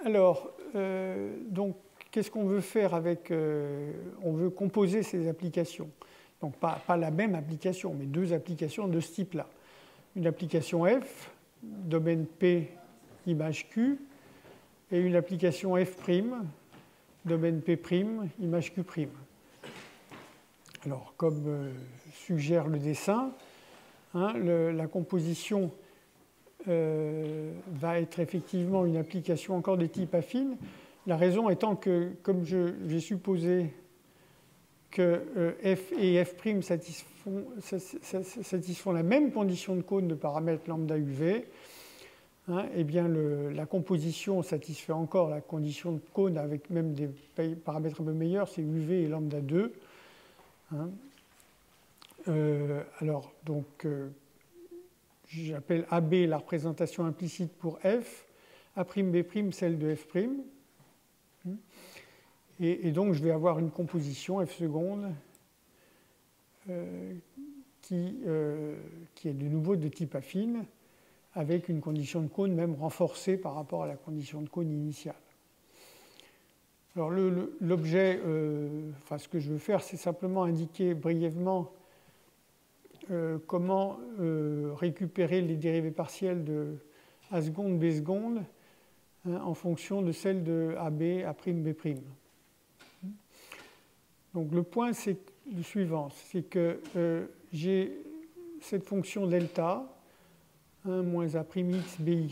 Alors, donc, qu'est-ce qu'on veut faire avec... on veut composer ces applications. Donc, pas la même application, mais deux applications de ce type-là. Une application F, domaine P, image Q, et une application F', domaine P', image Q'. Alors, comme suggère le dessin, hein, la composition va être effectivement une application encore de type affine. La raison étant que, comme j'ai supposé que F et F' satisfont la même condition de cône de paramètres lambda UV, hein, eh bien la composition satisfait encore la condition de cône avec même des paramètres un peu meilleurs, c'est UV et lambda 2. Hein. Alors, donc, j'appelle AB la représentation implicite pour F, A'B' celle de F'. Et donc, je vais avoir une composition F seconde qui est de nouveau de type affine, avec une condition de cône même renforcée par rapport à la condition de cône initiale. Alors, l'objet, enfin, ce que je veux faire, c'est simplement indiquer brièvement comment récupérer les dérivées partielles de A seconde, B seconde, hein, en fonction de celles de AB, A'B'. Donc le point, c'est le suivant, c'est que j'ai cette fonction delta, 1 moins A'X BY.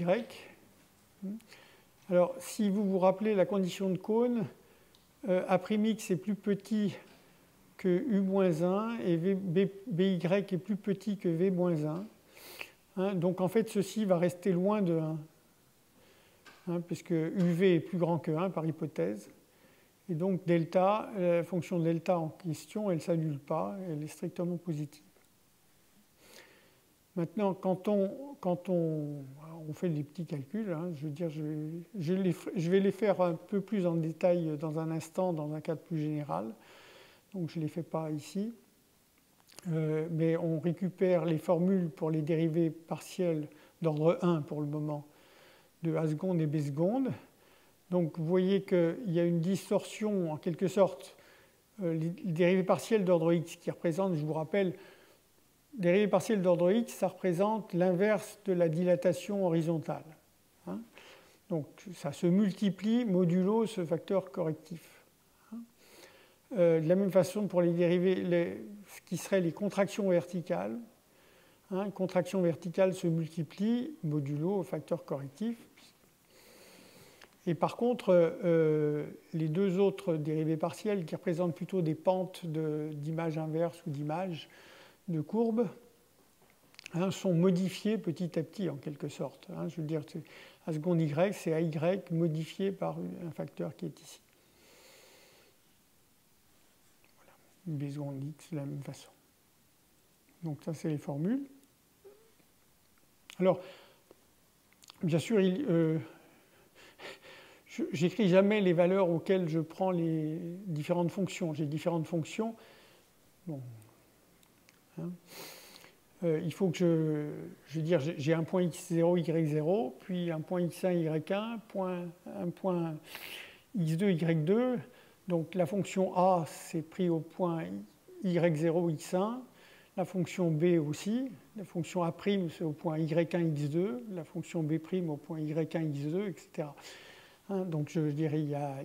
Alors, si vous vous rappelez la condition de cône, A'X est plus petit que U-1 et BY est plus petit que V-1. Hein, donc en fait, ceci va rester loin de 1, hein, puisque UV est plus grand que 1 par hypothèse. Et donc delta, la fonction delta en question, elle ne s'annule pas, elle est strictement positive. Maintenant, quand on fait des petits calculs, hein, je veux dire, je vais les faire un peu plus en détail dans un instant, dans un cadre plus général. Donc je ne les fais pas ici. Mais on récupère les formules pour les dérivées partielles d'ordre 1 pour le moment, de A seconde et B seconde. Donc vous voyez qu'il y a une distorsion, en quelque sorte, les dérivées partielles d'ordre x qui représentent, je vous rappelle, dérivées partielles d'ordre x, ça représente l'inverse de la dilatation horizontale. Hein, donc ça se multiplie modulo ce facteur correctif. Hein, de la même façon pour les dérivées, ce qui seraient les contractions verticales. Hein, contraction verticale se multiplie modulo facteur correctif. Et par contre, les deux autres dérivées partielles qui représentent plutôt des pentes d'image inverse ou d'image de courbe, hein, sont modifiées petit à petit en quelque sorte. Hein, je veux dire, A seconde Y, c'est AY modifié par un facteur qui est ici. Voilà. B seconde X de la même façon. Donc ça, c'est les formules. Alors, bien sûr, j'écris jamais les valeurs auxquelles je prends les différentes fonctions. J'ai différentes fonctions. Bon. Hein. Il faut que je veux dire, j'ai un point x0, y0, puis un point x1, y1, un point x2, y2. Donc la fonction a, c'est pris au point y0, x1. La fonction b aussi. La fonction a', c'est au point y1, x2. La fonction b' au point y1, x2, etc. Hein, donc je dirais,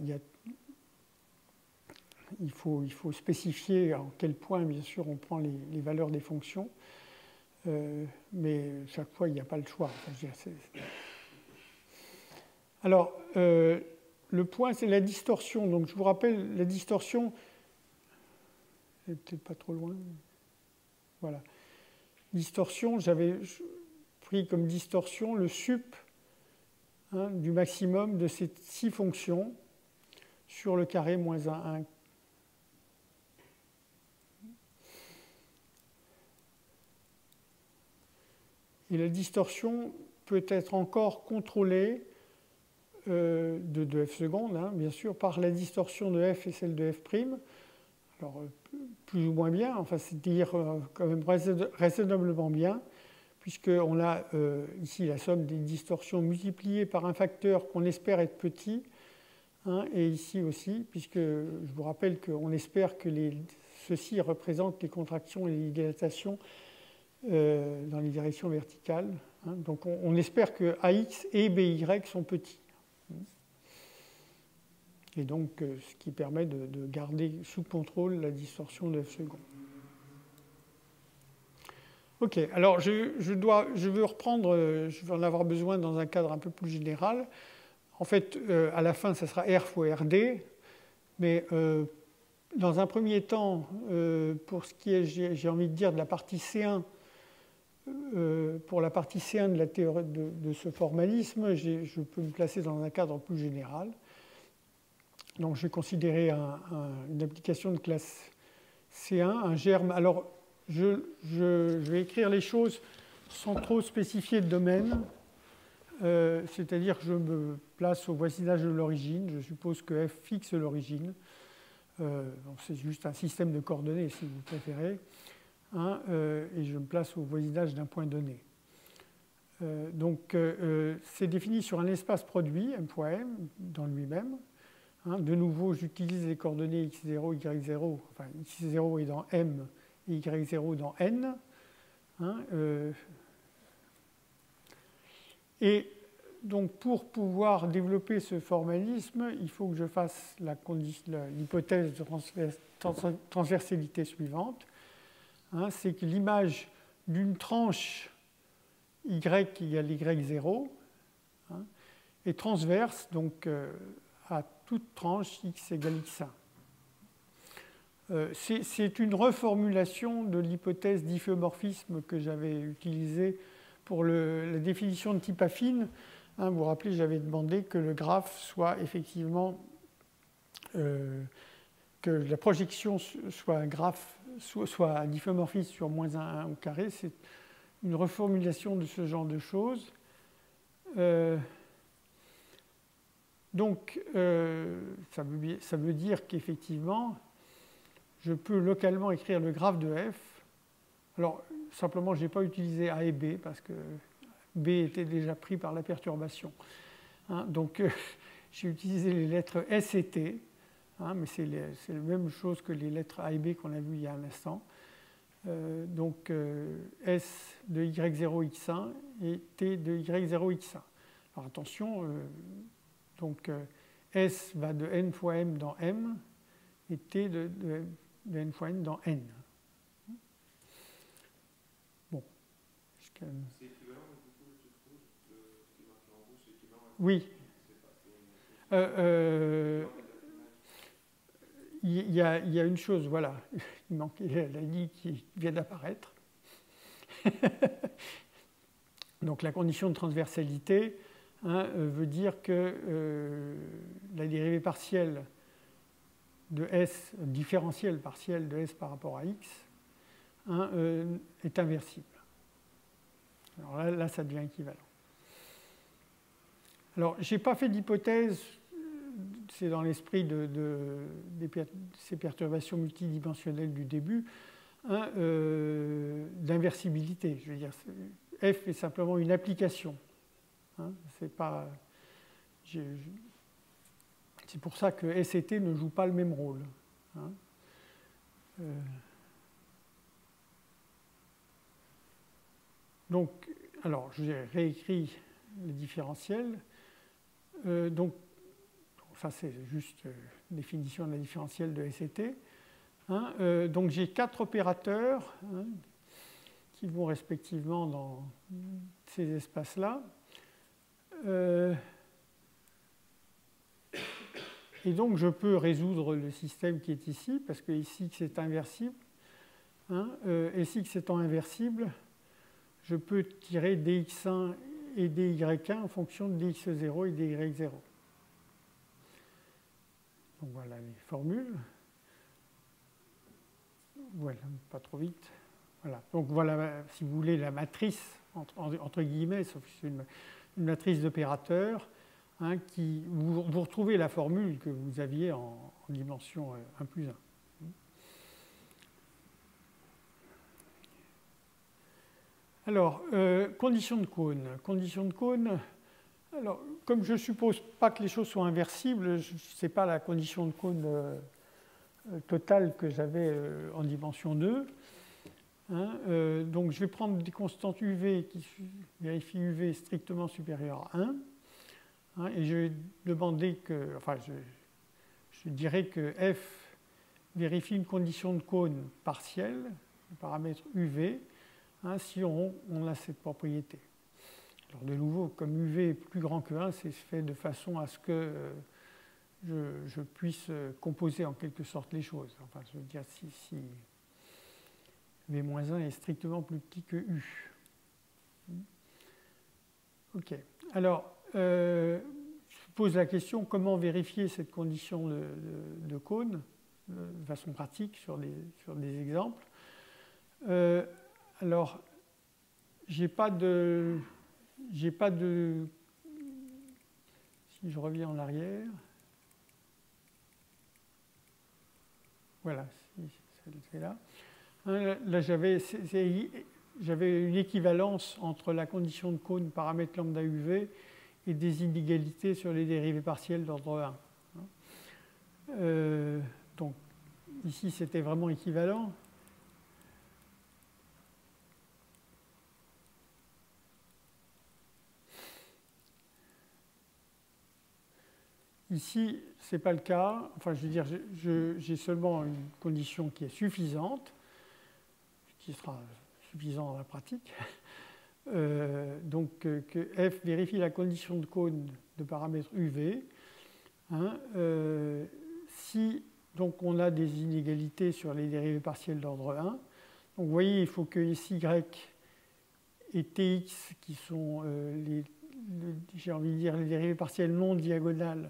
il faut spécifier en quel point, bien sûr, on prend les valeurs des fonctions. Mais chaque fois, il n'y a pas le choix. Enfin, je dirais, alors, le point, c'est la distorsion. Donc, je vous rappelle, la distorsion, c'est peut-être pas trop loin. Voilà. Distorsion, j'avais pris comme distorsion le sup, hein, du maximum de ces 6 fonctions sur le carré moins 1. Et la distorsion peut être encore contrôlée de f seconde, hein, bien sûr, par la distorsion de f et celle de f'. Alors, plus ou moins bien, enfin, c'est-à-dire quand même raisonnablement bien, puisqu'on a ici la somme des distorsions multipliées par un facteur qu'on espère être petit, hein, et ici aussi, puisque je vous rappelle qu'on espère que ceci représente les contractions et les dilatations dans les directions verticales. Hein. Donc on espère que AX et BY sont petits. Et donc ce qui permet de garder sous contrôle la distorsion de F second. Ok, alors je veux reprendre, je vais en avoir besoin dans un cadre un peu plus général. En fait, à la fin, ça sera R fois RD, mais dans un premier temps, pour ce qui est, j'ai envie de dire, de la partie C1, pour la partie C1 de la théorie de ce formalisme, je peux me placer dans un cadre plus général. Donc je vais considérer une application de classe C1, un germe. Alors, je vais écrire les choses sans trop spécifier de domaine, c'est-à-dire que je me place au voisinage de l'origine, je suppose que F fixe l'origine, c'est juste un système de coordonnées si vous préférez, hein, et je me place au voisinage d'un point donné. Donc c'est défini sur un espace produit, M fois M, dans lui-même. Hein, de nouveau, j'utilise les coordonnées x0, y0, enfin x0 est dans M, et y0 dans N. Hein, et donc, pour pouvoir développer ce formalisme, il faut que je fasse l'hypothèse de transversalité suivante. Hein, c'est que l'image d'une tranche y égale y0 hein, est transverse donc, à toute tranche x égale x1. C'est une reformulation de l'hypothèse difféomorphisme que j'avais utilisée pour la définition de type affine. Hein, vous vous rappelez, j'avais demandé que le graphe soit effectivement, que la projection soit un graphe, soit un difféomorphisme sur -1 au carré. C'est une reformulation de ce genre de choses. Donc, ça veut dire qu'effectivement, je peux localement écrire le graphe de F. Alors, simplement, je n'ai pas utilisé A et B parce que B était déjà pris par la perturbation. Hein, donc, j'ai utilisé les lettres S et T, hein, mais c'est la même chose que les lettres A et B qu'on a vues il y a un instant. Donc, S de Y0 X1 et T de Y0 X1. Alors, attention, donc S va de N fois M dans M et T de N fois N dans N. Bon. C'est équivalent, du coup, tu trouves, ce qui est marqué en rouge, c'est équivalent à... Oui. Il y a une chose, voilà, il manquait la ligne qui vient d'apparaître. Donc la condition de transversalité hein, veut dire que la dérivée partielle de S, différentielle partielle de S par rapport à X, hein, est inversible. Alors là, ça devient équivalent. Alors, je n'ai pas fait d'hypothèse, c'est dans l'esprit de ces perturbations multidimensionnelles du début, hein, d'inversibilité. Je veux dire, F est simplement une application. Hein, c'est pas... C'est pour ça que S et T ne jouent pas le même rôle. Hein. Donc, alors, j'ai réécrit le différentiel. Donc, ça c'est juste définition de la différentielle de S et T. Hein. Donc, j'ai 4 opérateurs hein, qui vont respectivement dans ces espaces-là. Et donc, je peux résoudre le système qui est ici, parce que ici, c'est inversible. Hein, et si c'est étant inversible, je peux tirer dx1 et dy1 en fonction de dx0 et dy0. Donc, voilà les formules. Voilà, pas trop vite. Voilà. Donc, voilà, si vous voulez, la matrice, entre guillemets, sauf que c'est une matrice d'opérateurs. Hein, vous retrouvez la formule que vous aviez en dimension 1 plus 1. Alors, conditions de cône. Conditions de cône. Alors, comme je ne suppose pas que les choses soient inversibles, ce n'est pas la condition de cône totale que j'avais en dimension 2. Hein, donc, je vais prendre des constantes UV qui vérifient UV strictement supérieur à 1. Hein, et je vais demander que, enfin, je dirais que F vérifie une condition de cône partielle, le paramètre UV, hein, si on a cette propriété. Alors de nouveau, comme UV est plus grand que 1, c'est fait de façon à ce que je puisse composer en quelque sorte les choses. Enfin, je veux dire, si V-1 est strictement plus petit que U. OK. Alors, je pose la question, comment vérifier cette condition de cône de façon pratique sur des exemples. Alors, j'ai pas de... Si je reviens en arrière, voilà, c'est là. Là, j'avais une équivalence entre la condition de cône paramètre lambda UV et des inégalités sur les dérivées partielles d'ordre 1. Donc, ici, c'était vraiment équivalent. Ici, ce n'est pas le cas. Enfin, je veux dire, j'ai seulement une condition qui est suffisante, qui sera suffisante dans la pratique. Donc, que F vérifie la condition de cône de paramètre UV. Hein, si donc, on a des inégalités sur les dérivées partielles d'ordre 1, donc vous voyez, il faut que SY et TX, qui sont j'ai envie de dire les dérivées partielles non diagonales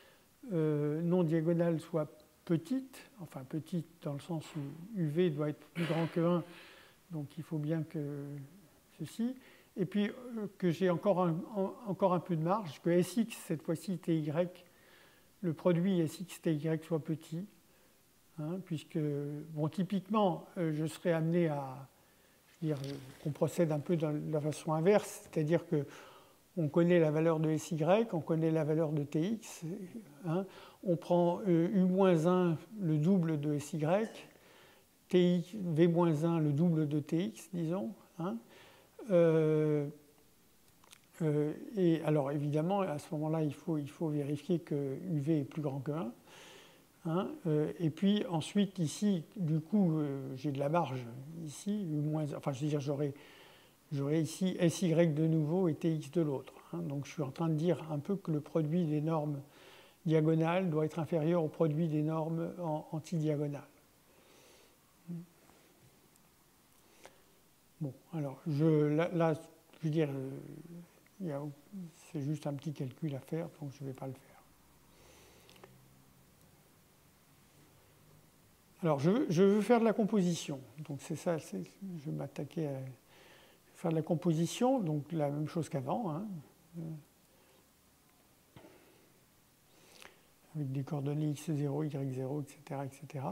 soient petites, enfin petites dans le sens où UV doit être plus grand que 1, donc il faut bien que ceci, et puis que j'ai encore un peu de marge, que SX, cette fois-ci TY, le produit SX TY soit petit, hein, puisque, bon, typiquement, je serais amené à, je veux dire, qu'on procède un peu de la façon inverse, c'est-à-dire que on connaît la valeur de SY, on connaît la valeur de TX. Hein, on prend U-1 le double de SY, V-1 le double de TX, disons. Hein, et alors évidemment, à ce moment-là, il faut vérifier que UV est plus grand que 1. Hein, et puis ensuite, ici, du coup, j'ai de la marge. Ici, enfin, je veux dire, j'aurai ici SY de nouveau et TX de l'autre. Hein. Donc je suis en train de dire un peu que le produit des normes diagonales doit être inférieur au produit des normes antidiagonales. Bon, alors là, je veux dire, c'est juste un petit calcul à faire, donc je ne vais pas le faire. Alors je veux faire de la composition. Donc c'est ça, je vais m'attaquer à faire de la composition, donc la même chose qu'avant, hein, avec des coordonnées x0, y0, etc. etc.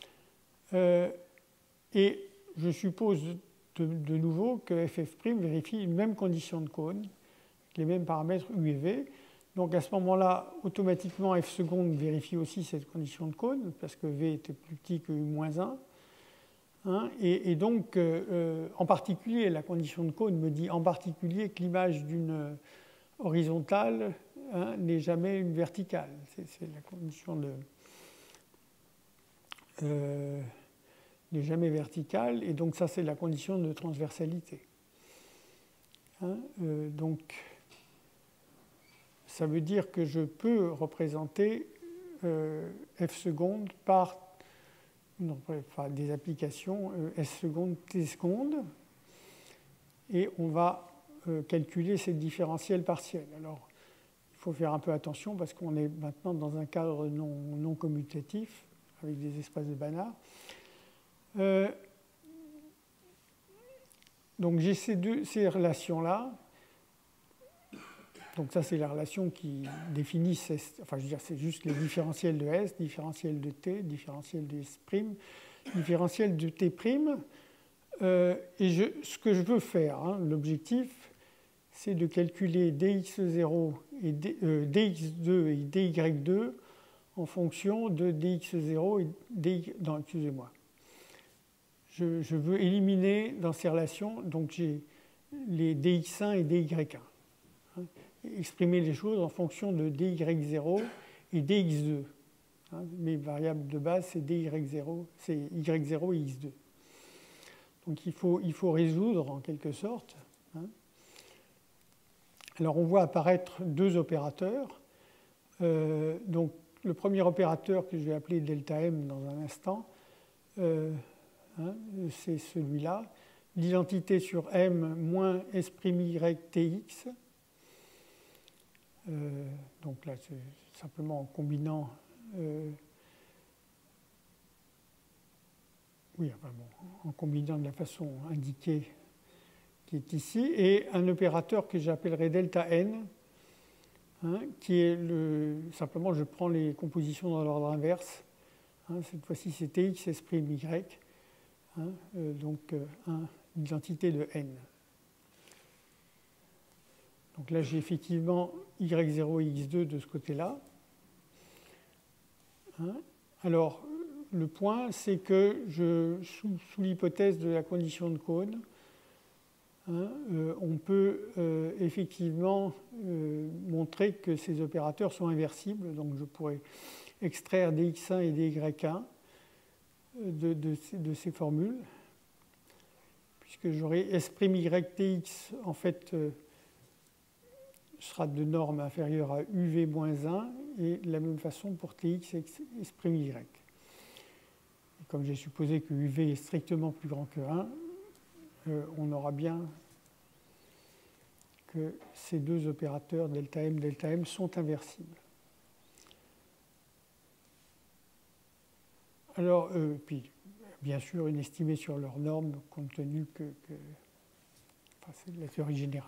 Et je suppose de nouveau que ff' vérifie une même condition de cône, avec les mêmes paramètres u et v. Donc à ce moment-là, automatiquement, f seconde vérifie aussi cette condition de cône, parce que v était plus petit que u-1. Hein, et donc, en particulier, la condition de cône me dit en particulier que l'image d'une horizontale, hein, n'est jamais une verticale. C'est la condition n'est jamais verticale, et donc ça, c'est la condition de transversalité. Hein, donc, ça veut dire que je peux représenter f seconde par des applications S seconde, T seconde, et on va calculer ces différentiels partiels. Alors, il faut faire un peu attention parce qu'on est maintenant dans un cadre non commutatif, avec des espaces de Banach. Donc j'ai ces relations-là. Donc ça, c'est la relation qui définit, enfin je veux dire, c'est juste les différentiels de S, différentiel de T, différentiel de S', différentiel de T', Ce que je veux faire, hein, l'objectif, c'est de calculer dx0 et dx2 et dy2 en fonction de dx0 et dy... Non, excusez-moi. Je veux éliminer dans ces relations, donc j'ai les dx1 et dy1. Hein, exprimer les choses en fonction de dy0 et dx2. Hein, mes variables de base, c'est dy0, c'est y0 et x2. Donc il faut résoudre en quelque sorte. Hein. Alors on voit apparaître deux opérateurs. Donc le premier opérateur que je vais appeler delta m dans un instant, hein, c'est celui-là. L'identité sur m moins s'y tx. Donc là, c'est simplement en combinant... oui, enfin bon, en combinant de la façon indiquée qui est ici, et un opérateur que j'appellerai delta n, hein, qui est simplement je prends les compositions dans l'ordre inverse. Hein, cette fois-ci c'est tx s'y, hein, donc l'identité de n. Donc là j'ai effectivement y0 et x2 de ce côté-là. Hein. Alors le point, c'est que sous l'hypothèse de la condition de Cohn, hein, on peut effectivement montrer que ces opérateurs sont inversibles. Donc je pourrais extraire dx1 et dy1 de ces formules, puisque j'aurai s'ytx en fait sera de norme inférieure à uv-1 et de la même façon pour tx et s'y. Comme j'ai supposé que UV est strictement plus grand que 1, on aura bien que ces deux opérateurs delta m sont inversibles. Alors, puis, bien sûr, une estimée sur leur norme, compte tenu enfin, c'est la théorie générale.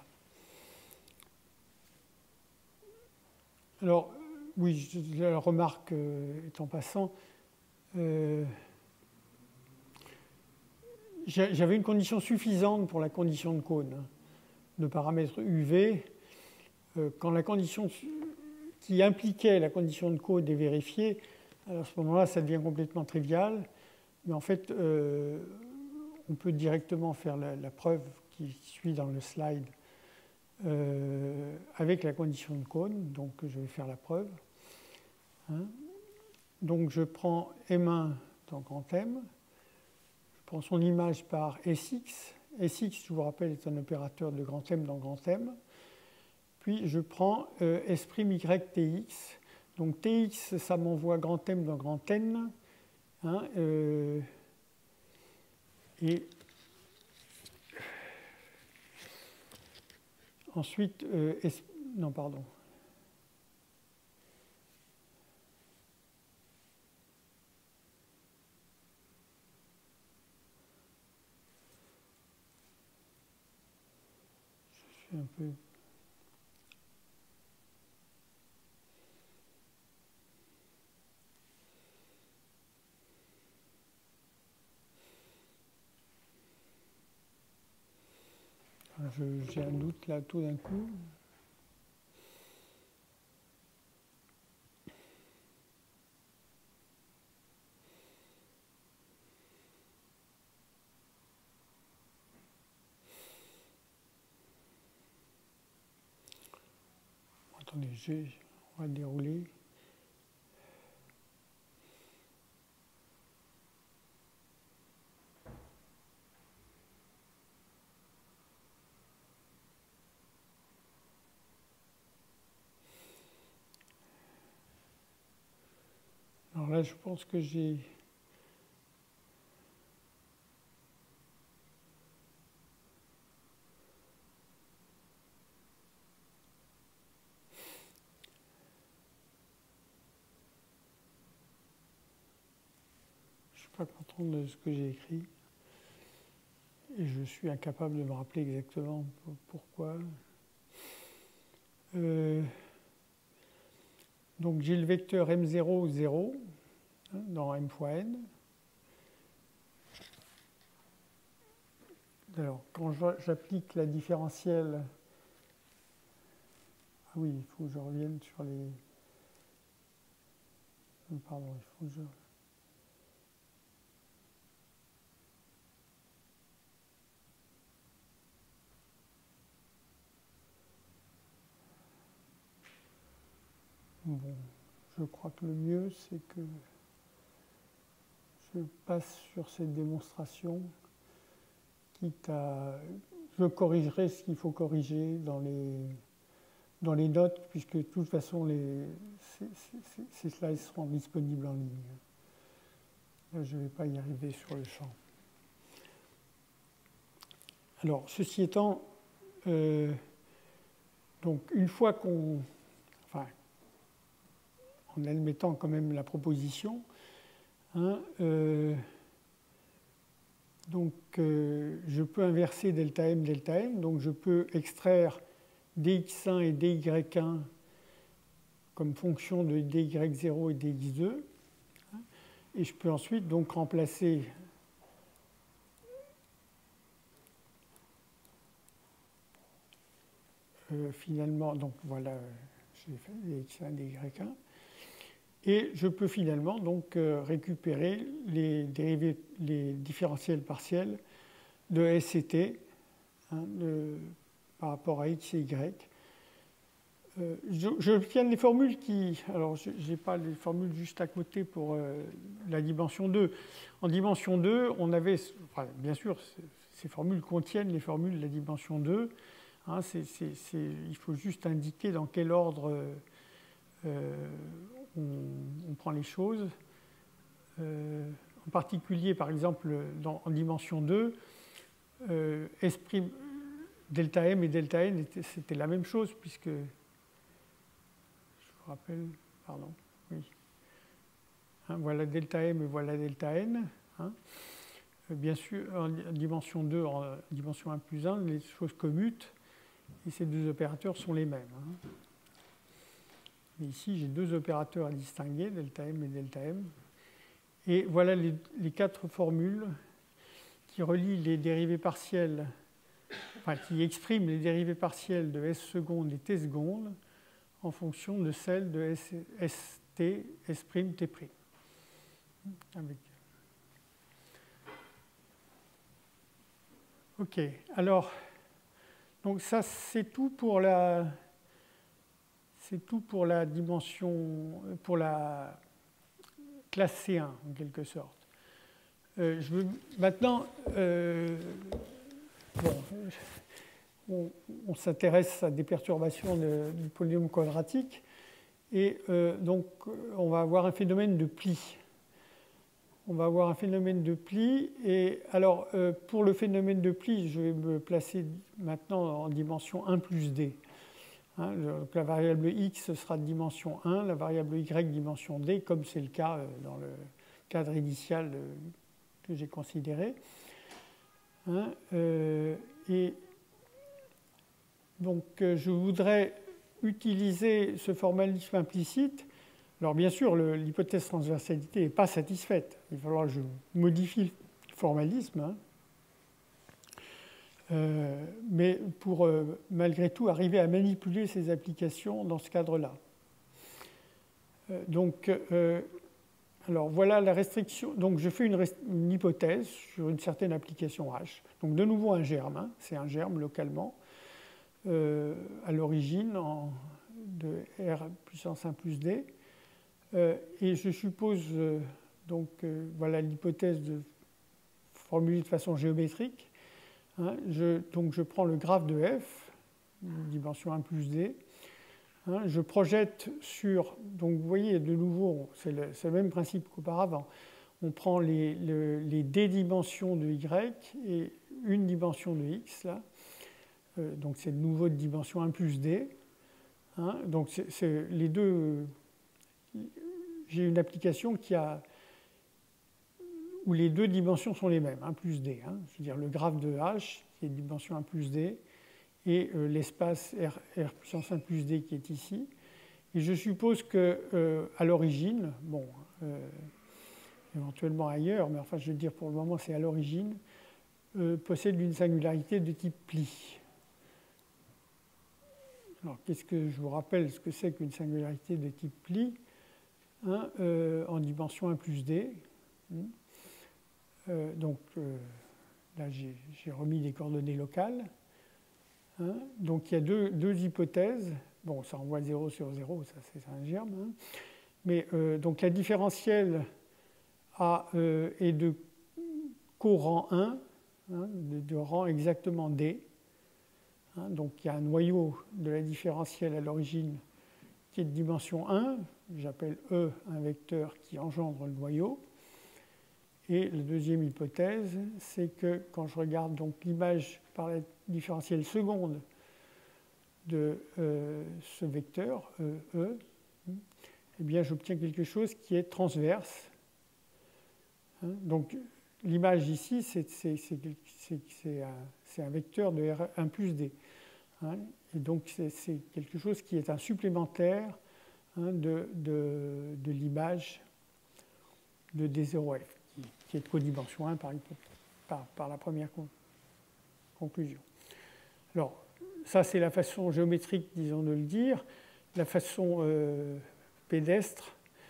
Alors, oui, la remarque est en passant. J'avais une condition suffisante pour la condition de Cohn, hein, de paramètre UV. Quand la condition qui impliquait la condition de Cohn est vérifiée, alors à ce moment-là, ça devient complètement trivial. Mais en fait, on peut directement faire la preuve qui suit dans le slide avec la condition de Cohn. Donc, je vais faire la preuve. Hein. Donc, je prends M1 dans grand M. Je prends son image par Sx. Sx, je vous rappelle, est un opérateur de grand M dans grand M. Puis je prends S'Ytx. Donc Tx, ça m'envoie grand M dans grand N. Hein, et ensuite, non, pardon. Un peu. J'ai un doute là tout d'un coup. Attendez, on va dérouler. Alors là, je pense que j'ai... Je ne suis pas content de ce que j'ai écrit. Et je suis incapable de me rappeler exactement pourquoi. Donc j'ai le vecteur M0, 0, hein, dans M fois N. Alors, quand j'applique la différentielle, ah oui, il faut que je revienne sur les... Pardon, il faut que je... Bon, je crois que le mieux, c'est que je passe sur cette démonstration, quitte à... Je corrigerai ce qu'il faut corriger dans les notes, puisque de toute façon, ces slides seront disponibles en ligne. Là, je ne vais pas y arriver sur le champ. Alors, ceci étant, donc une fois qu'on... Enfin, en admettant quand même la proposition, hein, donc je peux inverser delta m, donc je peux extraire dx1 et dy1 comme fonction de dy0 et dx2, hein, et je peux ensuite donc remplacer finalement, donc voilà, j'ai fait dx1 et dy1, et je peux finalement donc récupérer les différentiels partiels de S et T, hein, par rapport à X et Y. J'obtiens les formules qui... Alors, je n'ai pas les formules juste à côté pour la dimension 2. En dimension 2, on avait... Enfin, bien sûr, ces formules contiennent les formules de la dimension 2. Hein, il faut juste indiquer dans quel ordre on prend les choses. En particulier, par exemple, en dimension 2, S', delta m et delta n, c'était la même chose, puisque, je vous rappelle, pardon, oui. Hein, voilà delta m et voilà delta n. Hein. Bien sûr, en dimension 2, en dimension 1 plus 1, les choses commutent, et ces deux opérateurs sont les mêmes. Hein. Mais ici, j'ai deux opérateurs à distinguer, delta m et delta m. Et voilà les quatre formules qui relient les dérivées partielles, enfin qui expriment les dérivées partielles de S seconde et T seconde en fonction de celles de ST, S', T'. OK, alors, donc ça c'est tout pour la... C'est tout pour la dimension, pour la classe C1 en quelque sorte. Je veux maintenant, on s'intéresse à des perturbations du polynôme quadratique et donc on va avoir un phénomène de pli. On va avoir un phénomène de pli et alors pour le phénomène de pli, je vais me placer maintenant en dimension 1 plus d. Hein, donc la variable x sera de dimension 1, la variable y dimension d, comme c'est le cas dans le cadre initial que j'ai considéré. Hein, et donc je voudrais utiliser ce formalisme implicite. Alors bien sûr, l'hypothèse transversalité n'est pas satisfaite. Il va falloir que je modifie le formalisme. Hein. Mais pour malgré tout arriver à manipuler ces applications dans ce cadre-là. Donc, alors voilà la restriction. Donc je fais une hypothèse sur une certaine application H. Donc de nouveau un germe, hein, c'est un germe localement à l'origine de R puissance 1 plus D. Et je suppose, donc voilà l'hypothèse formulée de façon géométrique. Hein, donc je prends le graphe de f, dimension 1 plus d. Hein, je projette sur, donc vous voyez de nouveau, c'est le même principe qu'auparavant. On prend les d dimensions de y et une dimension de x, là. Donc c'est de nouveau de dimension 1 plus d. Hein, donc c'est les deux. J'ai une application où les deux dimensions sont les mêmes, 1 plus d. Hein, c'est-à-dire le graphe de h, qui est de dimension 1 plus d, et l'espace R puissance 1 plus d qui est ici. Et je suppose qu'à l'origine, bon, éventuellement ailleurs, mais enfin je veux dire pour le moment c'est à l'origine, possède une singularité de type pli. Alors, qu'est-ce que je vous rappelle ce que c'est qu'une singularité de type pli, hein, en dimension 1 plus d. Donc, là, j'ai remis des coordonnées locales. Hein. Donc, il y a deux hypothèses. Bon, ça envoie 0 sur 0, ça c'est un germe. Hein. Mais donc, la différentielle est de co-rang 1, hein, de rang exactement d. Hein, donc il y a un noyau de la différentielle à l'origine qui est de dimension 1, j'appelle E un vecteur qui engendre le noyau. Et la deuxième hypothèse, c'est que quand je regarde donc l'image par la différentielle seconde de ce vecteur, E, eh bien j'obtiens quelque chose qui est transverse. Hein, donc l'image ici, c'est un vecteur de R1 plus D. Hein, et donc c'est quelque chose qui est un supplémentaire, hein, de l'image de D0F, qui est de codimension 1 par la première conclusion. Alors, ça c'est la façon géométrique, disons, de le dire. La façon pédestre,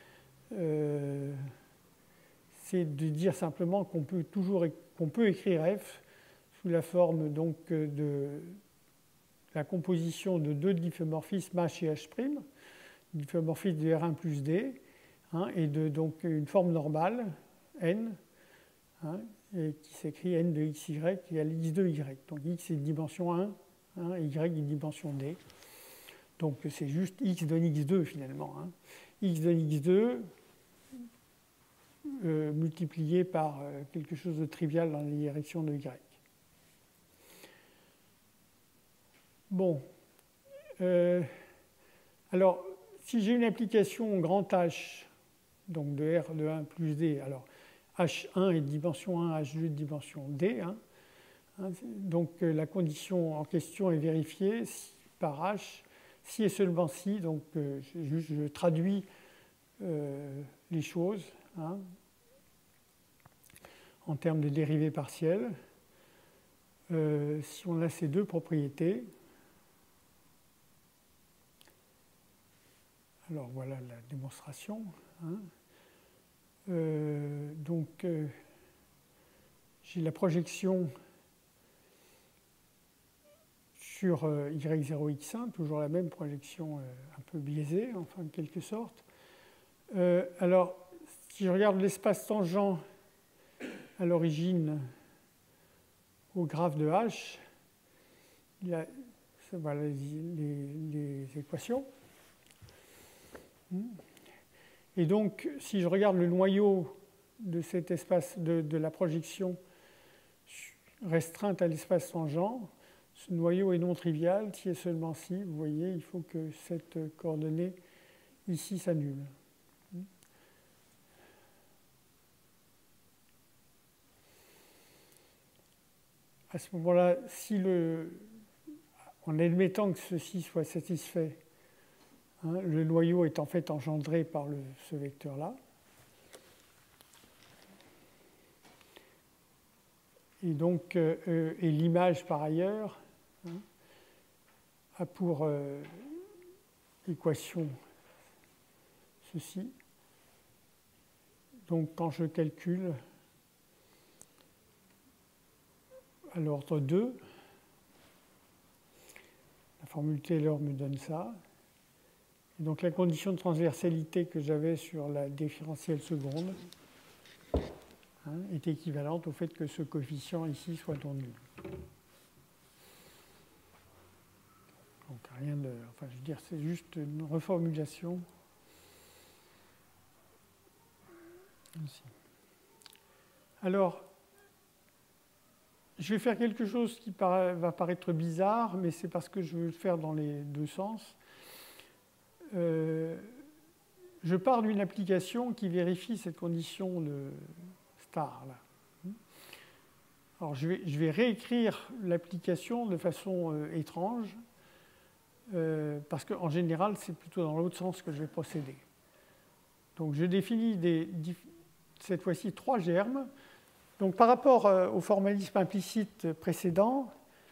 c'est de dire simplement qu'on peut écrire F sous la forme donc de la composition de deux difféomorphismes H et H', difféomorphisme de R1 plus D, hein, et de donc une forme normale, N, hein, et qui s'écrit N de XY égale X de Y. Donc X est de dimension 1, hein, et Y est de dimension D. Donc c'est juste X donne X2 finalement. Hein. X donne X2 multiplié par quelque chose de trivial dans la direction de Y. Bon. Alors, si j'ai une application grand H, donc de R de 1 plus D, alors H1 est de dimension 1, H2 de dimension D. Hein, donc la condition en question est vérifiée par H, si et seulement si, donc je traduis les choses, hein, en termes de dérivée partielle. Si on a ces deux propriétés, alors voilà la démonstration. Hein. Donc, j'ai la projection sur Y0X1, toujours la même projection un peu biaisée, enfin, en quelque sorte. Alors, si je regarde l'espace tangent à l'origine au graphe de H, il y a voilà, les équations. Et donc, si je regarde le noyau de cet espace de la projection restreinte à l'espace tangent, ce noyau est non trivial si et seulement si, vous voyez, il faut que cette coordonnée ici s'annule. À ce moment-là, en admettant que ceci soit satisfait, hein, le noyau est en fait engendré par ce vecteur-là. Et donc, et l'image par ailleurs, hein, a pour équation ceci. Donc, quand je calcule à l'ordre 2, la formule Taylor me donne ça. Et donc la condition de transversalité que j'avais sur la différentielle seconde, hein, est équivalente au fait que ce coefficient ici soit non nul. Donc rien de... Enfin, je veux dire, c'est juste une reformulation. Ici. Alors, je vais faire quelque chose qui va paraître bizarre, mais c'est parce que je veux le faire dans les deux sens. Je pars d'une application qui vérifie cette condition de star. Là. Alors je vais réécrire l'application de façon étrange, parce qu'en général, c'est plutôt dans l'autre sens que je vais procéder. Donc je définis cette fois-ci 3 germes Donc par rapport au formalisme implicite précédent,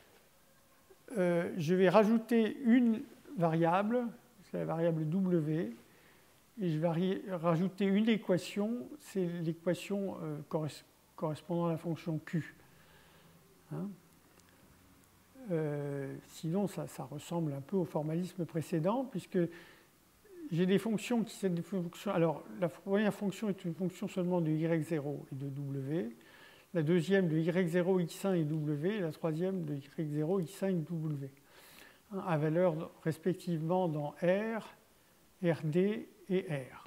je vais rajouter une variable, c'est la variable W, et je vais rajouter une équation, c'est l'équation correspondant à la fonction Q. Hein. Sinon, ça ressemble un peu au formalisme précédent, puisque j'ai des fonctions qui sont des fonctions. Alors, la première fonction est une fonction seulement de y0 et de w, la deuxième de y0, x1 et w, et la troisième de y0, x1 et w, à valeur respectivement dans R, Rd et R.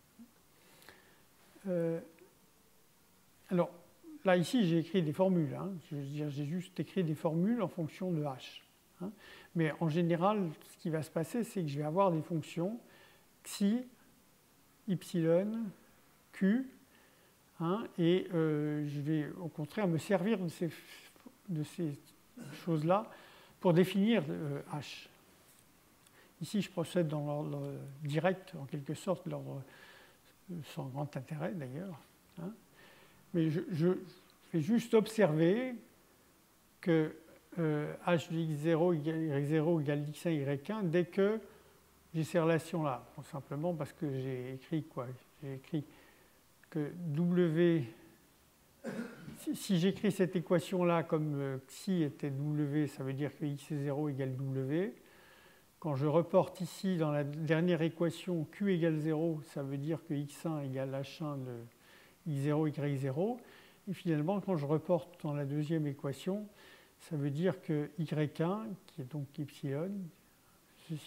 Alors, là, ici, j'ai écrit des formules. Hein. Je veux dire, j'ai juste écrit des formules en fonction de h. Hein. Mais en général, ce qui va se passer, c'est que je vais avoir des fonctions xi, y, q, hein, et je vais au contraire me servir de ces choses-là pour définir h. Ici, je procède dans l'ordre direct, en quelque sorte, l'ordre sans grand intérêt d'ailleurs. Hein. Mais je vais juste observer que h de x0 y0 égale x1 y1 dès que j'ai ces relations-là. Bon, simplement parce que j'ai écrit quoi? J'ai écrit que w, si j'écris cette équation-là comme xi était w, ça veut dire que x0 égale w. Quand je reporte ici dans la dernière équation q égale 0, ça veut dire que x1 égale h1 de y0, y0. Et finalement, quand je reporte dans la deuxième équation, ça veut dire que y1, qui est donc epsilon, ceci.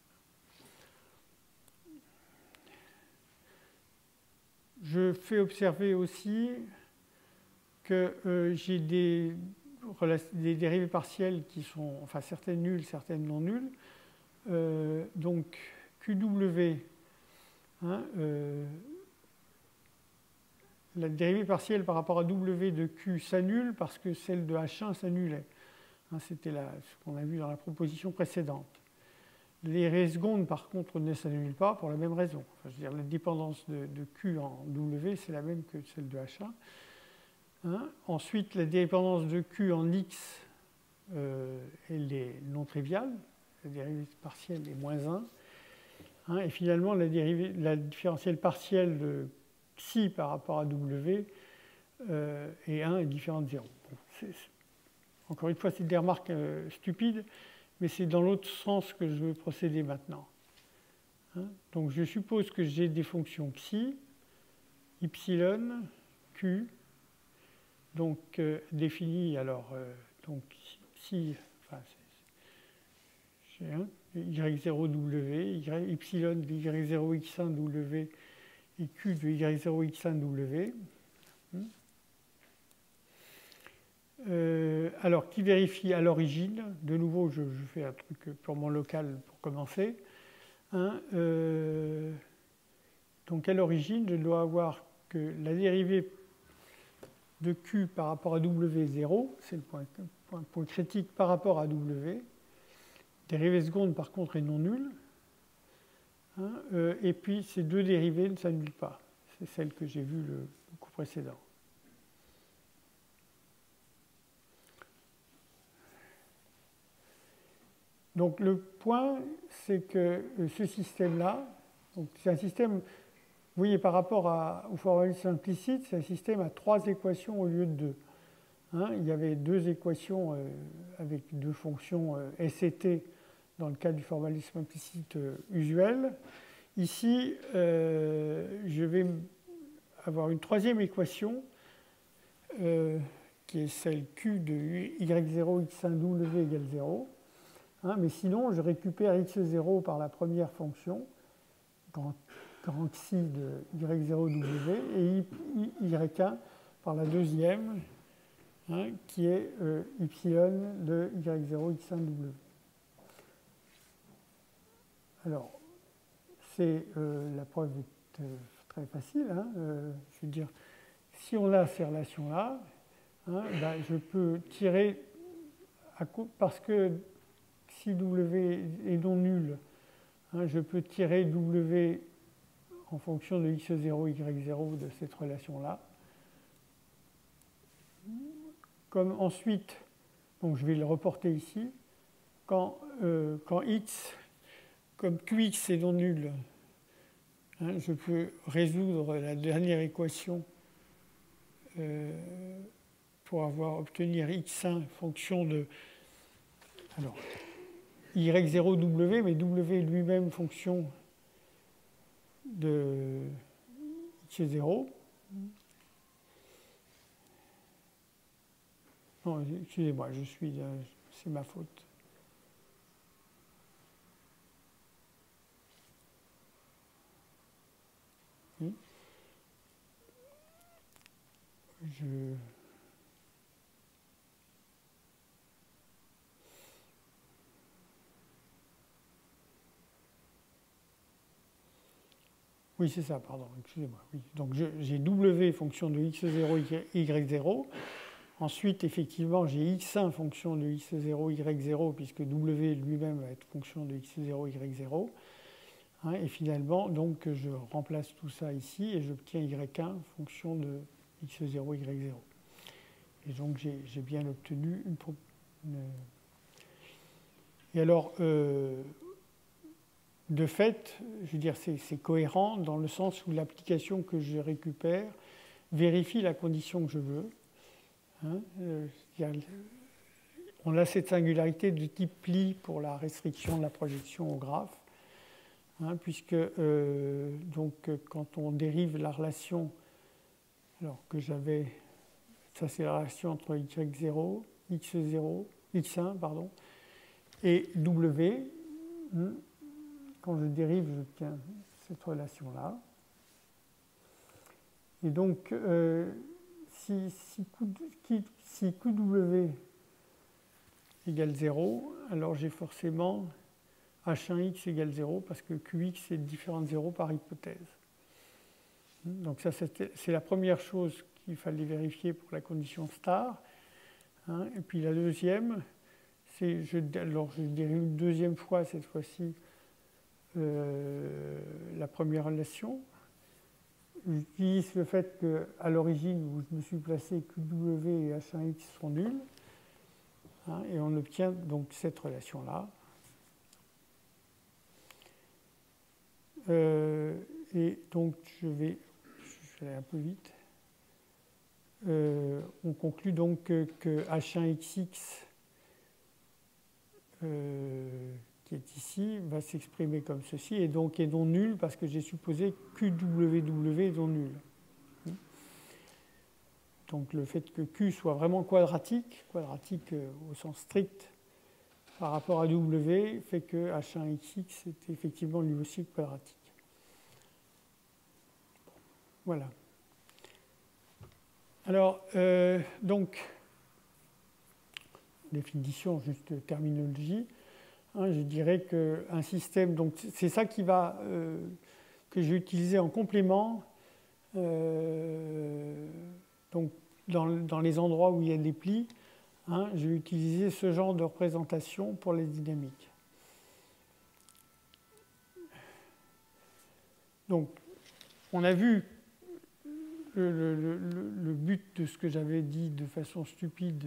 Je fais observer aussi que j'ai des dérivées partielles qui sont, enfin certaines nulles, certaines non nulles. Donc QW, hein, la dérivée partielle par rapport à W de Q s'annule parce que celle de H1 s'annulait. Hein, c'était ce qu'on a vu dans la proposition précédente. Les dérivées secondes, par contre, ne s'annulent pas pour la même raison. Enfin, je veux dire, la dépendance de Q en W, c'est la même que celle de H1. Hein. Ensuite, la dépendance de Q en X, elle est non triviale. La dérivée partielle est moins 1. Hein, et finalement, la différentielle partielle de xi par rapport à W est 1 est différente de 0. Bon, encore une fois, c'est des remarques stupides, mais c'est dans l'autre sens que je veux procéder maintenant. Hein, donc je suppose que j'ai des fonctions xi, y, q, donc définies, alors, donc si, enfin, j'ai un y0w, y de y0 x1 w et q de y0 x1 w. Alors, qui vérifie à l'origine, de nouveau, je fais un truc purement local pour commencer. Hein, donc, à l'origine, je dois avoir que la dérivée de Q par rapport à W est 0, c'est le point critique par rapport à W. Dérivée seconde, par contre, est non nulle. Hein, et puis, ces deux dérivées ne s'annulent pas. C'est celle que j'ai vue le coup précédent. Donc le point, c'est que ce système-là, c'est un système, vous voyez, par rapport au formalisme implicite, c'est un système à 3 équations au lieu de 2. Hein, il y avait 2 équations avec 2 fonctions S et T dans le cas du formalisme implicite usuel. Ici, je vais avoir une 3e équation qui est celle Q de y0 x1 w égale 0. Hein, mais sinon, je récupère x0 par la première fonction, grand xi de y0w, et y1 par la deuxième, hein, qui est y de y0 x1w. Alors, la preuve est très facile. Hein, je veux dire, si on a ces relations-là, hein, ben, je peux tirer, parce que si W est non nul, hein, je peux tirer W en fonction de x0, y0 de cette relation-là. comme ensuite, donc je vais le reporter ici, quand x, comme qx est non nul, hein, je peux résoudre la dernière équation pour obtenir x1 fonction de alors, y0w, mais w lui-même fonction de x0. Non, excusez-moi, c'est ma faute. Oui. Oui, c'est ça, pardon, excusez-moi. Oui. Donc j'ai W fonction de x0, y0. Ensuite, effectivement, j'ai x1 fonction de x0, y0, puisque W lui-même va être fonction de x0, y0. Hein, et finalement, donc, je remplace tout ça ici et j'obtiens y1 fonction de x0, y0. Et donc, j'ai bien obtenu une... Et alors, de fait, je veux dire, c'est cohérent dans le sens où l'application que je récupère vérifie la condition que je veux. Hein, on a cette singularité de type pli pour la restriction de la projection au graphe, hein, puisque donc, quand on dérive la relation, alors que j'avais, ça c'est la relation entre y0, x1, pardon, et w, quand je dérive, j'obtiens cette relation-là. Et donc, si QW égale 0, alors j'ai forcément H1x égale 0 parce que Qx est différent de 0 par hypothèse. Donc ça, c'est la première chose qu'il fallait vérifier pour la condition star. Hein. Et puis la deuxième, c'est, alors je dérive une deuxième fois, cette fois-ci, la première relation. J'utilise le fait qu'à l'origine où je me suis placé, QW et H1x sont nuls. Hein, et on obtient donc cette relation-là. Et donc je vais aller un peu vite. On conclut donc que H1xx qui est ici va s'exprimer comme ceci et donc est non nul parce que j'ai supposé QWW est non nul. Donc le fait que Q soit vraiment quadratique au sens strict par rapport à W fait que H1xx est effectivement lui aussi quadratique. Voilà. Alors, donc, définition, juste terminologie. Hein, je dirais qu'un système, donc c'est ça qui va, que j'ai utilisé en complément, donc dans les endroits où il y a des plis, hein, j'ai utilisé ce genre de représentation pour les dynamiques. Donc, on a vu le but de ce que j'avais dit de façon stupide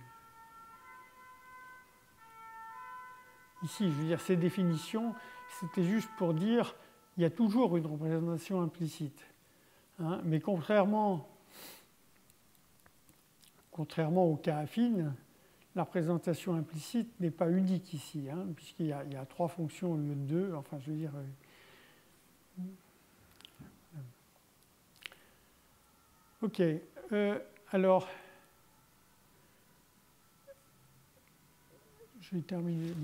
ici. Je veux dire, ces définitions, c'était juste pour dire il y a toujours une représentation implicite. Hein, mais contrairement au cas affine, la représentation implicite n'est pas unique ici, hein, puisqu'il y a 3 fonctions au lieu de 2. Enfin, je veux dire... Ok, alors, je vais terminer.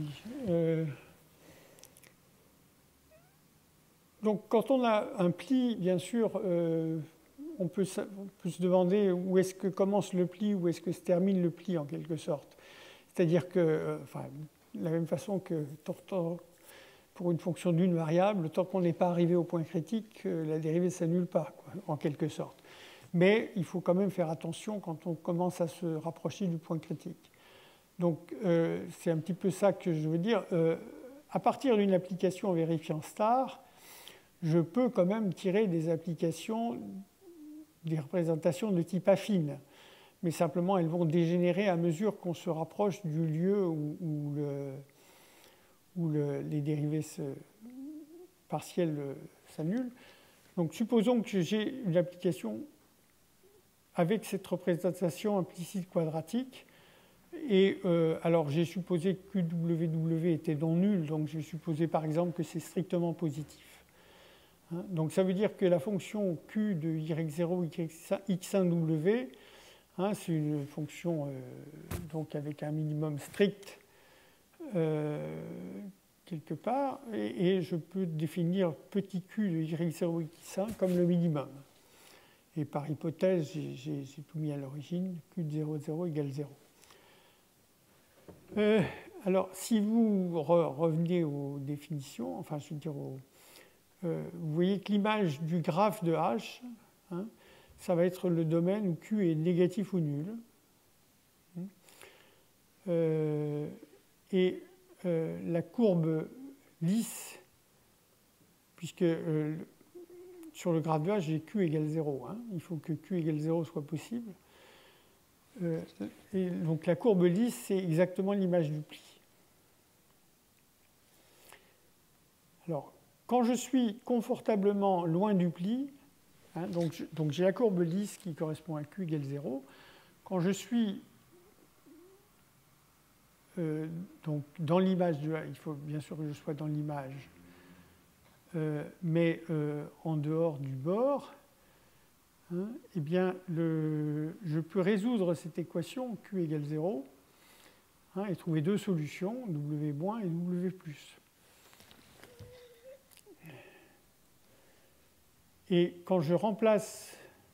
Donc, quand on a un pli, bien sûr, on peut se demander où est-ce que commence le pli, où est-ce que se termine le pli, en quelque sorte. C'est-à-dire que, de la même façon que pour une fonction d'une variable, tant qu'on n'est pas arrivé au point critique, la dérivée ne s'annule pas, quoi, en quelque sorte. Mais il faut quand même faire attention quand on commence à se rapprocher du point critique. Donc, c'est un petit peu ça que je veux dire. À partir d'une application en vérifiant star, je peux quand même tirer des applications, des représentations de type affine. mais simplement elles vont dégénérer à mesure qu'on se rapproche du lieu où les dérivés partiels s'annulent. Donc supposons que j'ai une application avec cette représentation implicite quadratique. Et alors j'ai supposé que QWW était non nul, donc j'ai supposé par exemple que c'est strictement positif. Hein, donc ça veut dire que la fonction Q de Y0, X1W, hein, c'est une fonction donc avec un minimum strict quelque part, et je peux définir petit q de Y0, X1 comme le minimum. Et par hypothèse, j'ai tout mis à l'origine, Q de 0, 0 égale 0. Alors, si vous revenez aux définitions, enfin, je veux dire, vous voyez que l'image du graphe de H, hein, ça va être le domaine où Q est négatif ou nul. Et la courbe lisse, puisque sur le graphe de H, j'ai Q égale 0. Hein, il faut que Q égale 0 soit possible. Et donc la courbe lisse, c'est exactement l'image du pli. Alors, quand je suis confortablement loin du pli, hein, donc j'ai la courbe lisse qui correspond à Q égale 0. Quand je suis donc dans l'image, il faut bien sûr que je sois dans l'image, mais en dehors du bord, hein, eh bien, je peux résoudre cette équation Q égale 0 hein, et trouver deux solutions, W- et W+. Et quand je remplace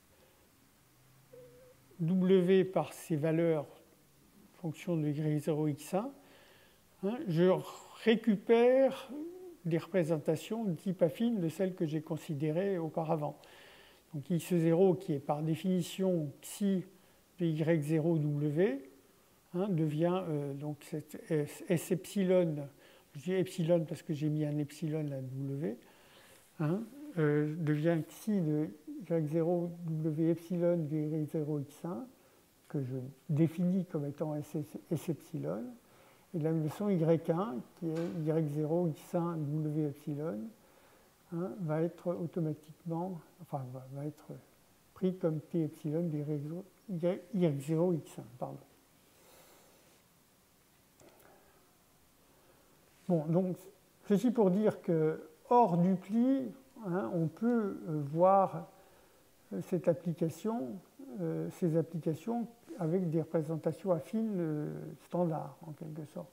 W par ces valeurs fonction de Y0, X1, hein, je récupère des représentations de type affine de celles que j'ai considérées auparavant. Donc X0 qui est par définition xi de Y0 W hein, devient donc cette S epsilon, je dis epsilon parce que j'ai mis un epsilon à W, hein, devient xi de Y0 W epsilon de Y0 X1 que je définis comme étant S epsilon, et la leçon Y1 qui est Y0 X1 W epsilon hein, va être automatiquement, enfin va être pris comme T epsilon de Y0 X1. Pardon. Bon, donc ceci pour dire que hors du pli, hein, on peut voir cette application, ces applications avec des représentations affines standards, en quelque sorte.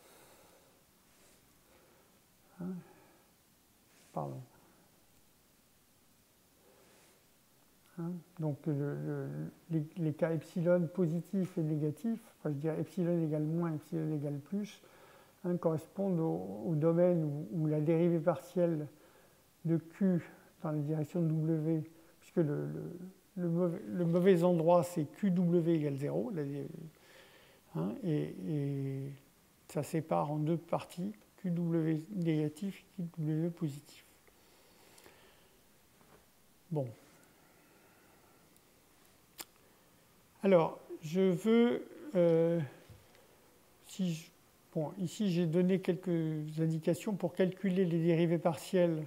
Hein, pardon. Hein, donc les cas epsilon positif et négatif, enfin je dirais epsilon égale moins, epsilon égale plus, hein, correspondent au domaine où la dérivée partielle de Q dans la direction de W, puisque le mauvais endroit c'est QW égale 0, hein, et ça sépare en deux parties, QW négatif et QW positif. Bon. Alors, je veux, bon, ici j'ai donné quelques indications pour calculer les dérivées partielles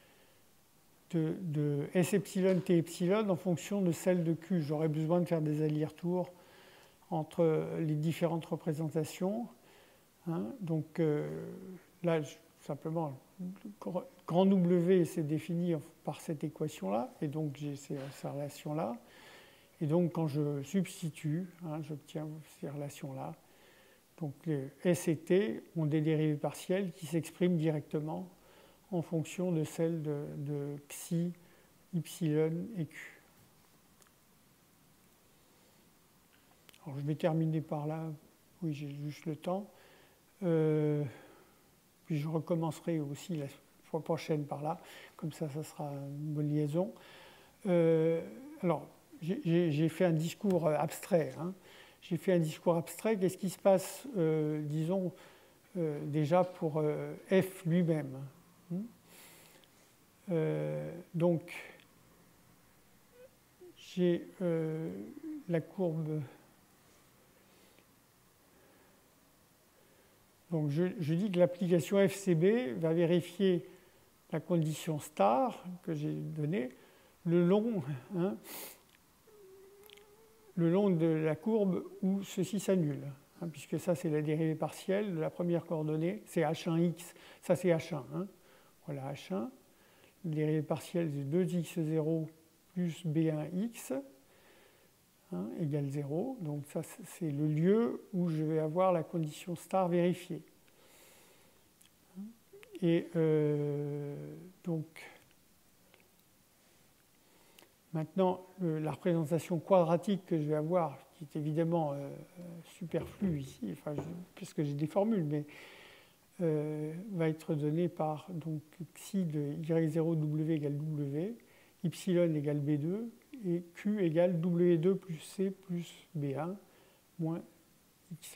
de S epsilon, T epsilon en fonction de celle de Q. J'aurais besoin de faire des allers-retours entre les différentes représentations. Hein. Donc là, simplement, grand W c'est défini par cette équation-là, et donc j'ai ces relations-là. Et donc quand je substitue, hein, j'obtiens ces relations-là. Donc les S et T ont des dérivées partielles qui s'expriment directement en fonction de celles de xi, ypsilon et q. Alors je vais terminer par là, oui j'ai juste le temps. Puis je recommencerai aussi la fois prochaine par là, comme ça sera une bonne liaison. Alors j'ai fait un discours abstrait. Hein. J'ai fait un discours abstrait. Qu'est-ce qui se passe, disons, déjà pour f lui-même? Donc, j'ai la courbe Donc je dis que l'application FCB va vérifier la condition star que j'ai donnée le long de la courbe où ceci s'annule, puisque ça c'est la dérivée partielle de la première coordonnée, c'est H1x, ça c'est H1. Voilà H1, la dérivée partielle de 2x0 plus B1x égale 0. Donc ça c'est le lieu où je vais avoir la condition star vérifiée. Et donc maintenant la représentation quadratique que je vais avoir, qui est évidemment superflue ici, puisque j'ai des formules, mais va être donnée par donc xi de y0w égale w, y égale b2 et q égale w2 plus c plus b1 moins x1.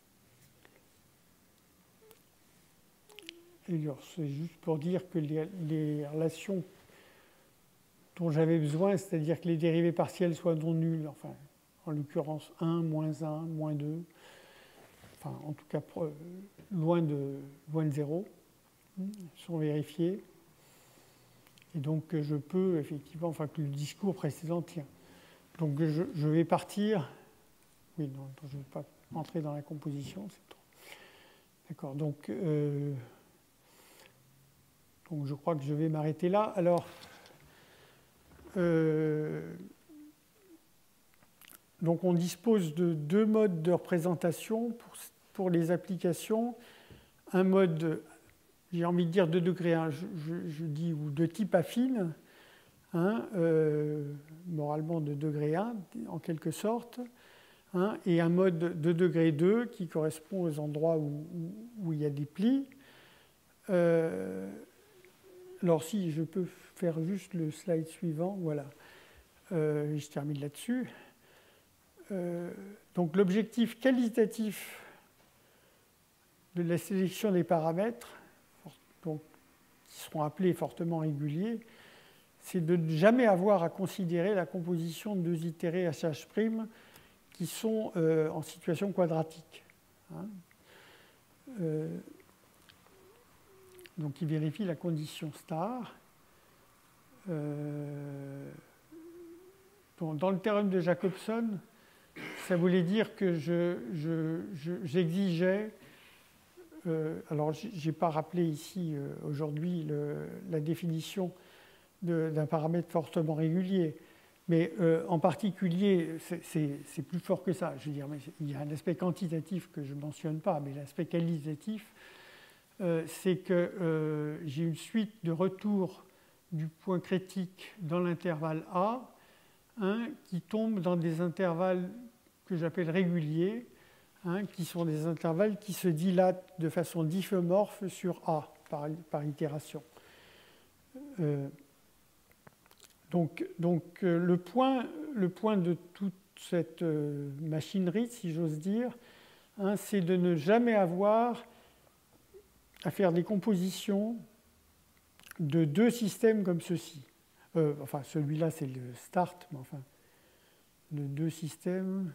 C'est juste pour dire que les relations dont j'avais besoin, c'est-à-dire que les dérivées partielles soient non nulles, enfin, en l'occurrence 1, moins 1, moins 2, enfin en tout cas loin de 0, sont vérifiées. Et donc je peux effectivement, enfin que le discours précédent tient. Donc je vais partir, oui, non, je ne vais pas entrer dans la composition, c'est trop. D'accord, donc je crois que je vais m'arrêter là. Alors, donc on dispose de deux modes de représentation pour les applications. Un mode, j'ai envie de dire de degré 1, je dis, ou de type affine, moralement de degré 1 en quelque sorte, et un mode de degré 2 qui correspond aux endroits où il y a des plis. Alors si je peux faire juste le slide suivant, voilà, je termine là-dessus. Donc l'objectif qualitatif de la sélection des paramètres, donc, qui seront appelés fortement réguliers, c'est de ne jamais avoir à considérer la composition de deux itérés HH' qui sont en situation quadratique. Donc il vérifie la condition star. Dans le théorème de Jacobson, ça voulait dire que j'exigeais, alors je n'ai pas rappelé ici aujourd'hui la définition d'un paramètre fortement régulier, mais en particulier, c'est plus fort que ça. Je veux dire, mais il y a un aspect quantitatif que je ne mentionne pas, mais l'aspect qualitatif, c'est que j'ai une suite de retours du point critique dans l'intervalle A, qui tombe dans des intervalles que j'appelle réguliers, qui sont des intervalles qui se dilatent de façon diffeomorphe sur A par itération. Donc le point de toute cette machinerie, si j'ose dire, c'est de ne jamais avoir à faire des compositions de deux systèmes comme ceci. Enfin, celui-là, c'est le start, mais enfin, de deux systèmes.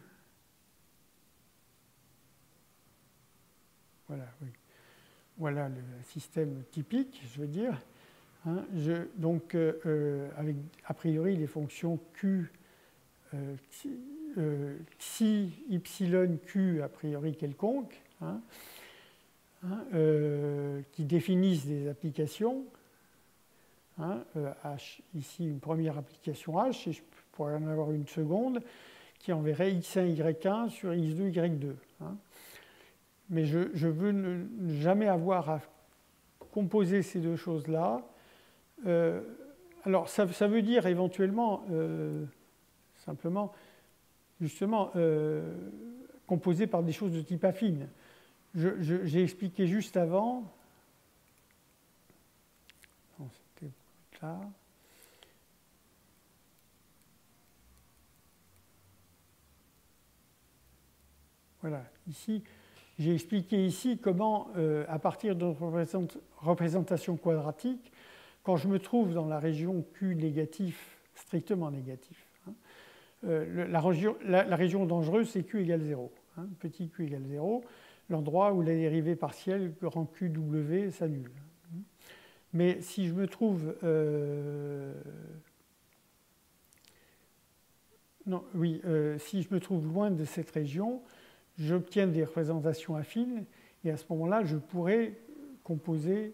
Voilà, oui. Voilà le système typique, je veux dire. Donc, avec a priori les fonctions Q, xi, y, Q, a priori quelconque, qui définissent des applications. H, ici une première application H, et je pourrais en avoir une seconde qui enverrait x1, y1 sur x2, y2. Mais je veux ne jamais avoir à composer ces deux choses-là. Alors ça veut dire éventuellement, simplement, justement, composer par des choses de type affine. J'ai expliqué juste avant. Non, c'était là. Voilà, ici, j'ai expliqué ici comment, à partir d'une représentation quadratique, quand je me trouve dans la région Q négatif, strictement négatif, la région dangereuse, c'est Q égale 0. Petit Q égale 0. l'endroit où la dérivée partielle grand QW s'annule. Mais si je me trouve... si je me trouve loin de cette région, j'obtiens des représentations affines, et à ce moment-là, je pourrais composer...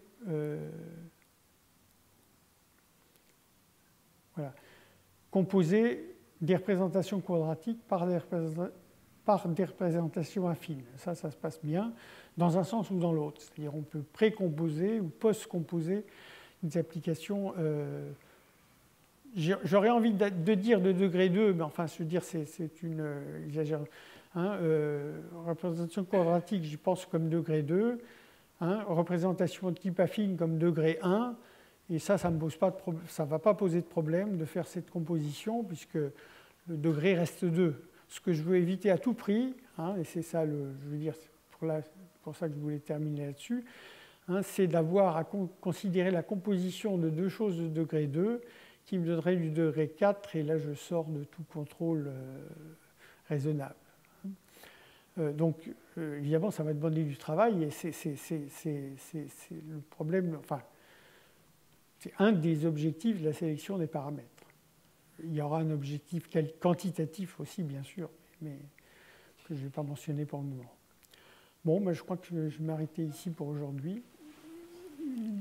composer des représentations quadratiques par des représentations affines. Ça se passe bien, dans un sens ou dans l'autre. C'est-à-dire on peut précomposer ou post-composer des applications. J'aurais envie de dire de degré 2, mais enfin, je veux dire, c'est une exagération. Représentation quadratique, j'y pense comme degré 2. Représentation de type affine comme degré 1. Et ça ne va pas poser de problème de faire cette composition, puisque le degré reste 2. Ce que je veux éviter à tout prix, et c'est ça, je veux dire, pour ça que je voulais terminer là-dessus, c'est d'avoir à considérer la composition de deux choses de degré 2 qui me donnerait du degré 4, et là je sors de tout contrôle raisonnable. Donc, évidemment, ça va demander du travail, et c'est le problème, enfin, c'est un des objectifs de la sélection des paramètres. Il y aura un objectif quantitatif aussi, bien sûr, mais que je ne vais pas mentionner pour le moment. Bon, ben, je crois que je vais m'arrêter ici pour aujourd'hui.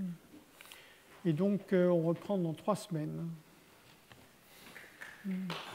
Et donc, on reprend dans 3 semaines.